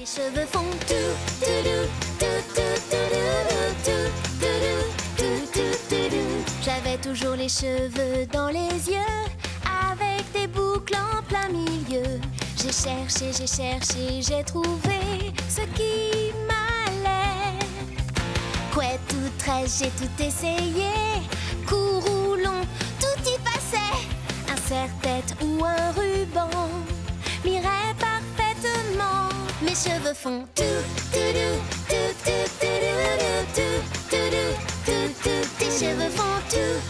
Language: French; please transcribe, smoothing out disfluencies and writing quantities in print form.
Mes cheveux font tout, tout, tout, tout, tout, tout. J'avais toujours les cheveux dans les yeux, avec des boucles en plein milieu. J'ai cherché, j'ai trouvé ce qui m'allait. Couette ou tresse, j'ai tout essayé. Court ou long, tout y passait. Un serre-tête ou un ruban m'irait parfaitement. Mes cheveux font tout, tout, tout, tout, tout, tout, tout, tout, tout, tout. Tes cheveux font tout,